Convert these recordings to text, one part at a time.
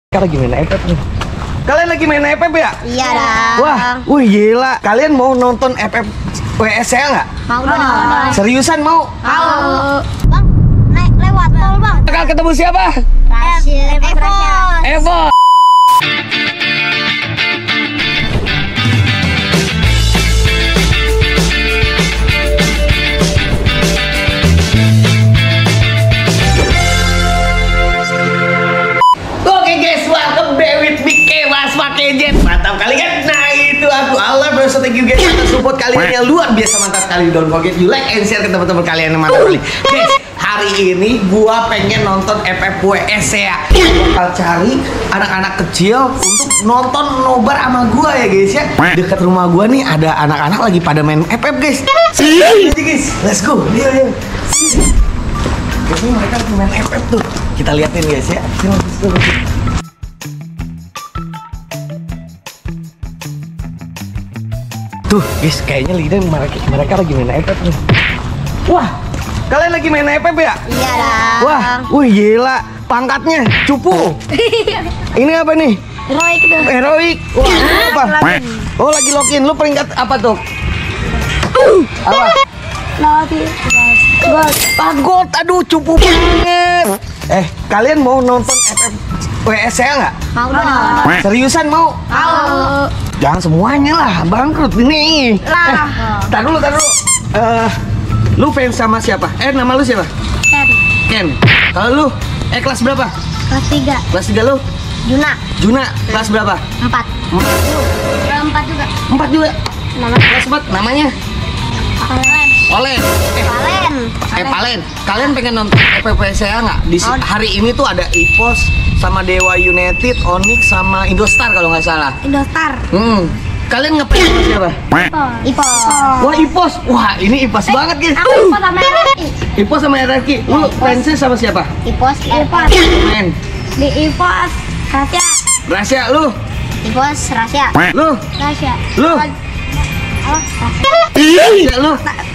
Kalian lagi main FF nih. Kalian lagi main FF ya? Iya dah. Wah, wih gila. Kalian mau nonton FF WS saya nggak? Mau dong. Seriusan mau? Mau. Bang, naik lewat tol bang. Bakal ketemu siapa? Evo. Oke guys, welcome back with BK Mas pakai jet. Mantap kali kan? Nah itu aku Allah berasa thank you guys atas support kalian yang luar biasa mantap sekali. Don't forget you like and share ke teman-teman kalian yang mantap sekali. Guys, hari ini gua pengen nonton FFWS ya. Gua bakal cari anak-anak kecil untuk nonton nobar sama gua ya guys ya. Dekat rumah gua nih ada anak-anak lagi pada main FF guys. Ayo guys, let's go. Yuk. Ini mereka lagi main FF tuh. Kita liatin guys ya. Sini, let's go. Tuh guys, kayaknya lidah mereka lagi main FF nih. Wah, kalian lagi main FF ya? Iya dah. Wah, wih gila. Pangkatnya cupu. Ini apa nih? Heroik tuh. Heroik. Wah, apa? Oh, lagi login. Lu peringkat apa tuh? Apa? Pagot. Aduh, cupu banget. Kalian mau nonton FF WS saya nggak? Mau dong. Seriusan mau? Mau. Jangan semuanya lah, bangkrut ini. Tar dulu. Lu fans sama siapa? Nama lu siapa? Ken. Kalau lu, kelas berapa? Kelas 3. Kelas 3 lu? Juna. Kelas berapa? 4. 4 juga. 4 juga. Kelas 4. Namanya? Olen. Palen. Kalian pengen nonton FFWS saya nggak? Hari ini tuh ada EVOS sama Dewa United, Onyx sama Indostar kalau nggak salah. Indostar. Kalian ngefans sama siapa? Ipos. Wah, EVOS. Wah, ini EVOS banget guys. Aku Ipos sama RRQ. EVOS sama RRQ. Lu fansnya sama siapa? Ipos. Men. Di Ipos. Rahasia lu. Ipos rahasia. Lu. Rahasia. Lu. Rahasia. Lu.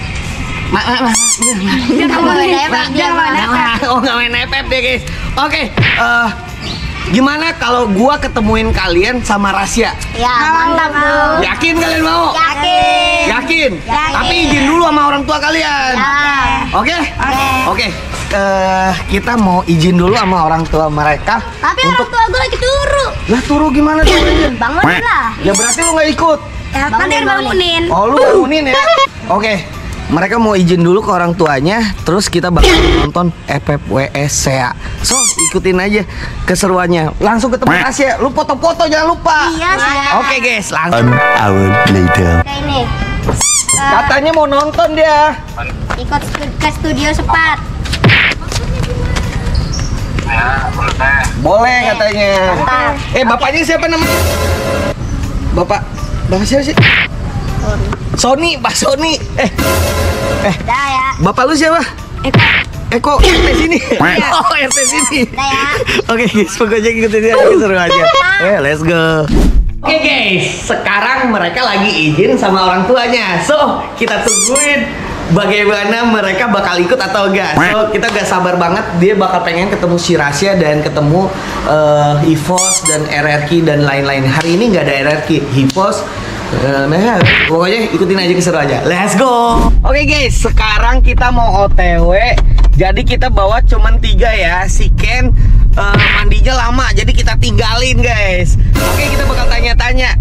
Jangan nggak main FF deh guys. Oke, gimana kalau gua ketemuin kalian sama Rasya? Ya, mantap tuh. Yakin kalian mau? Yakin. Tapi izin dulu sama orang tua kalian. Oke. Kita mau izin dulu sama orang tua mereka. Tapi orang tua gue lagi turu. Lah turu gimana tuh? Bangunin lah. Ya berarti lu nggak ikut. Ya, kan dia bangunin. Oh, lu bangunin ya? Oke. Mereka mau izin dulu ke orang tuanya, terus kita bakal nonton FFWS SEA. So, ikutin aja keseruannya. Langsung ketemu Rasya. Lu foto-foto jangan lupa. Iya, siap. Oke, guys, langsung. 1 hour later. Kayak ini. Katanya mau nonton dia. Ikut ke studio Sepat. Boleh katanya. Mantap. Bapaknya siapa namanya? Bapak siapa sih? Sony, Pak Sony. Dah ya. Bapak lu siapa? Eko, RT sini. Oh, RT sini. Dah ya. Oke guys, pokoknya ikutin aja, seru aja. Let's go. Oke guys, sekarang mereka lagi izin sama orang tuanya. So, kita tungguin bagaimana mereka bakal ikut atau enggak. So, kita gak sabar banget. Dia bakal pengen ketemu si Rasya dan ketemu EVOS dan RRQ dan lain-lain. Hari ini nggak ada RRQ, EVOS. Nah, pokoknya ikutin aja keseru aja. Let's go. Oke guys, sekarang kita mau OTW. Jadi kita bawa cuman 3 ya. Si Ken mandinya lama, jadi kita tinggalin guys. Oke, kita bakal tanya-tanya.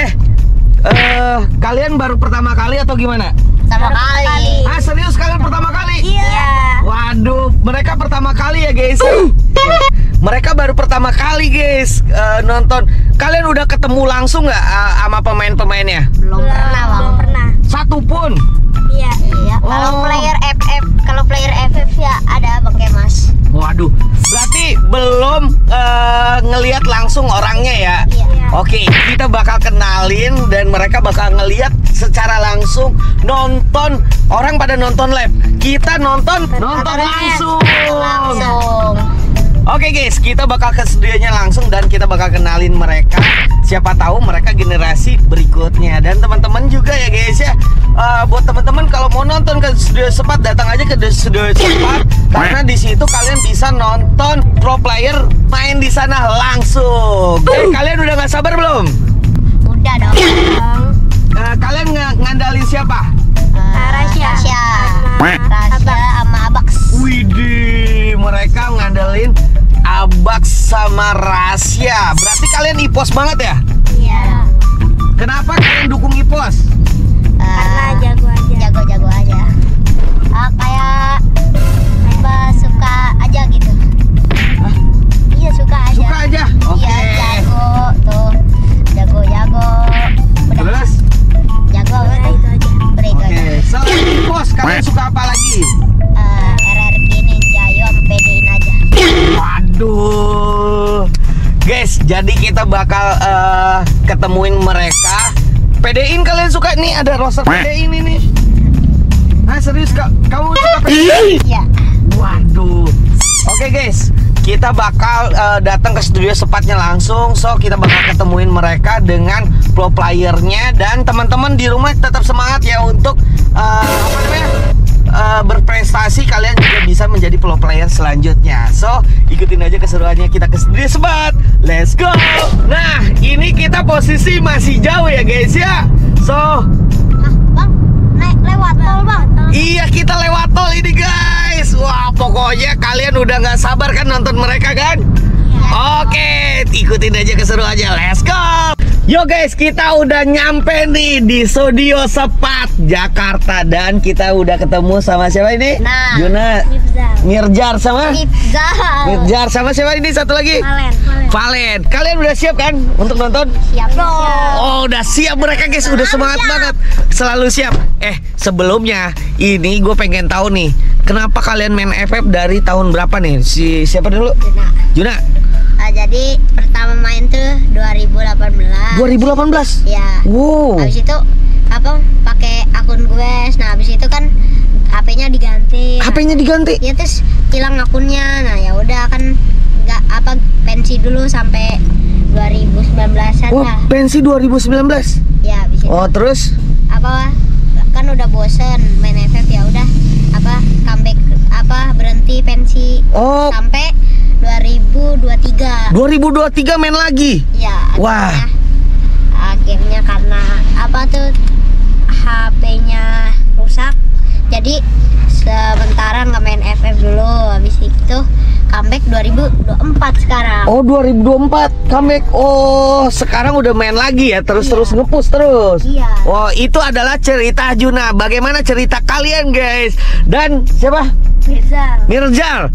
Kalian baru pertama kali atau gimana? Sama kali. Serius kalian pertama kali? Iya. Waduh, mereka pertama kali ya guys. Mereka baru pertama kali guys nonton. Kalian udah ketemu langsung nggak sama pemain-pemainnya? Belum pernah. Satu pun? Iya. Kalau player FF ya ada Bang Kemas. Waduh, berarti belum ngelihat langsung orangnya ya? Iya. Oke, kita bakal kenalin dan mereka bakal ngelihat secara langsung. Nonton, orang pada nonton live, kita nonton langsung. Oke guys, kita bakal ke studionya langsung dan kita bakal kenalin mereka. Siapa tahu mereka generasi berikutnya. Dan teman-teman juga ya guys ya, buat teman-teman kalau mau nonton ke studio Sepat, datang aja ke studio Sepat. Karena di situ kalian bisa nonton pro player main di sana langsung. sabar belum? Udah dong. Kalian ngandalin siapa? Rasya sama Abaks. Widih, mereka ngandelin Abaks sama Rasya. Berarti kalian Ipos banget ya? Iya. Kenapa kalian dukung Ipos? Karena jago aja. Kayak apa, suka aja gitu. Hah? Iya, suka aja. Suka aja? Oke. Iya, jago tuh. Jago. Udah. Terus? Jago udah itu aja. Udah itu aja. Oke, selain Ipos kalian suka apa lagi? RRQ, Ninja, Yo, sama PD-in aja. Waduh. Guys, jadi kita bakal ketemuin mereka. PD-in kalian suka? Nih ada roster PD-in ini. Nah serius kamu suka PD-in? Iya. Waduh. Oke guys, kita bakal datang ke studio sepatnya langsung. So kita bakal ketemuin mereka dengan pro playernya. Dan teman-teman di rumah tetap semangat ya untuk apa namanya, berprestasi. Kalian juga bisa menjadi pro player selanjutnya. So ikutin aja keseruannya kita ke studio sepat. Let's go. Nah ini kita posisi masih jauh ya guys ya. So Bang, lewat tol bang. iya, kita lewat tol ini guys. Wah, pokoknya kalian udah nggak sabar kan nonton mereka kan? Oke, ikutin aja keseruannya. Let's go. Yo guys, kita udah nyampe nih di Studio Sepat Jakarta. Dan kita udah ketemu sama siapa ini? Nah, Juna, Mirjar sama? Mifzal. Mirjar sama siapa ini satu lagi? Valen. Kalian udah siap kan untuk nonton? Siap dong. Oh, udah siap mereka guys, udah semangat banget. Selalu siap. Sebelumnya ini gue pengen tahu nih, kenapa kalian main FF dari tahun berapa nih? Siapa dulu? Juna. Jadi pertama main tuh 2018. 2018. Ya. Wow. Habis itu apa pakai akun gue. Nah, habis itu kan HP-nya diganti. HP-nya diganti. Ya terus hilang akunnya. Nah, ya udah kan nggak apa pensi dulu sampai 2019-an Wah, lah. pensi 2019. Ya, habis itu Oh, terus? apa kan udah bosen main FF, ya udah apa comeback apa berhenti pensi Oh, sampai 2023. 2023 main lagi. Ya, Wah. Akhirnya karena apa tuh HP-nya rusak. Jadi sementara nggak main FF dulu. Habis itu comeback 2024 sekarang. Oh, 2024 comeback. Oh, sekarang udah main lagi ya, terus-terus nge-push terus. Iya. Oh, itu adalah cerita Juna. Bagaimana cerita kalian, guys? Dan siapa? Mirjal.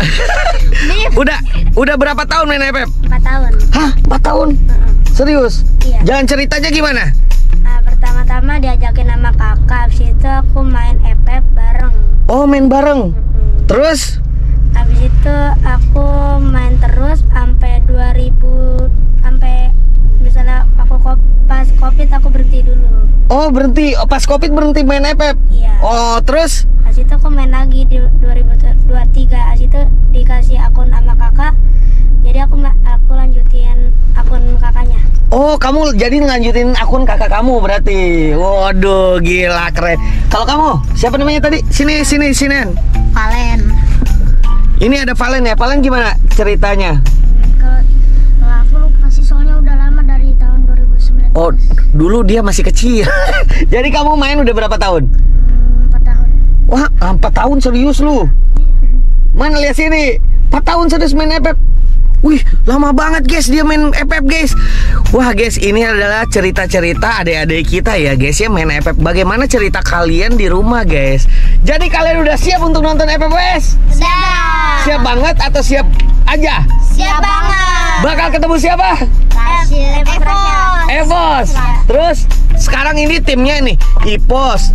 Udah berapa tahun main FF? 4 tahun. Hah, 4 tahun? Serius? Iya. Jangan ceritanya gimana? Nah, pertama-tama diajakin sama kakak. Habis itu aku main FF bareng. Oh, main bareng. Terus? Habis itu aku main terus sampai 2000, sampai misalnya aku pas Covid aku berhenti dulu. Oh, berhenti. Oh, pas Covid berhenti main FF. Iya. Oh, terus? Habis itu aku main lagi di 2023. Habis itu dikasih akun sama kakak. Jadi aku lanjutin akun kakaknya. Oh, kamu jadi ngelanjutin akun kakak kamu berarti. Waduh, gila keren. Kalau kamu, siapa namanya tadi? Sini. Valen. Ini ada Valen ya. Valen gimana ceritanya? Kalau aku lupa sih, soalnya udah lama dari tahun 2019. Oh, dulu dia masih kecil. Jadi kamu main udah berapa tahun? 4 tahun. Wah, 4 tahun serius lu? Mana lihat sini? 4 tahun serius main FF. Wih, lama banget guys dia main FF guys. Wah guys, ini adalah cerita-cerita adik-adik kita ya guys ya main FF. Bagaimana cerita kalian di rumah guys? Jadi kalian udah siap untuk nonton FF guys? Siap. Siap banget atau siap aja? Siap banget. Bakal ketemu siapa? Evos. Terus sekarang ini timnya nih Ipos,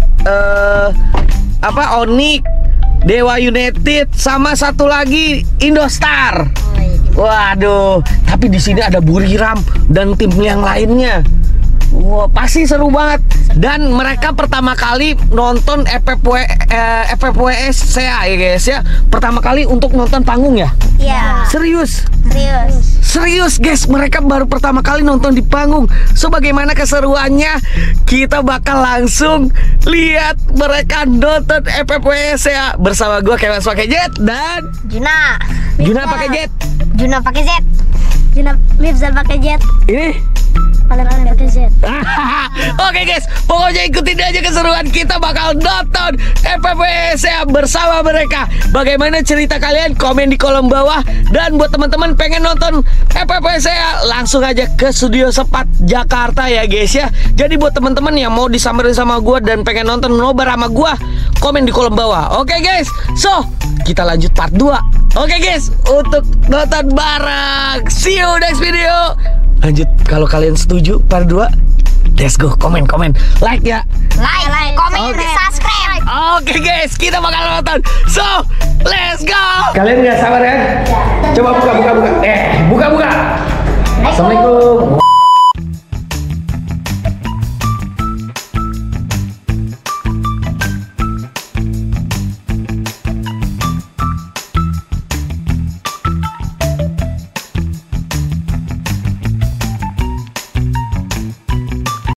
Onyx, Dewa United, sama satu lagi Indostar. Waduh, tapi di sini ada Buriram dan tim yang lainnya. Wah, pasti seru banget. Dan mereka pertama kali nonton FFWSCA ya guys ya. Pertama kali untuk nonton panggung ya? Iya. Serius? Serius. Serius guys, mereka baru pertama kali nonton di panggung. So bagaimana keseruannya? Kita bakal langsung lihat mereka nonton FFWSCA bersama gue Kemas pakai Jet dan Juna pakai Jet. Juna pakai Z. Juna Mifzal pakai Jet. Ini bakalan ada pakai Z. Oke guys, pokoknya ikutin aja keseruan. Kita bakal nonton FFPSA bersama mereka. Bagaimana cerita kalian? Komen di kolom bawah. Dan buat teman-teman pengen nonton FFPSA, langsung aja ke Studio Sepat Jakarta ya guys ya. Jadi buat teman-teman yang mau disamperin sama gua dan pengen nonton nobar sama gua, komen di kolom bawah. Oke guys, so kita lanjut part 2. Oke guys, untuk nonton bareng. See you next video. Lanjut, kalau kalian setuju part 2, let's go, komen, like ya. Like, komen, subscribe. Oke guys, kita bakal nonton. So, let's go. Kalian nggak sabar kan? Coba buka. Buka. Assalamualaikum.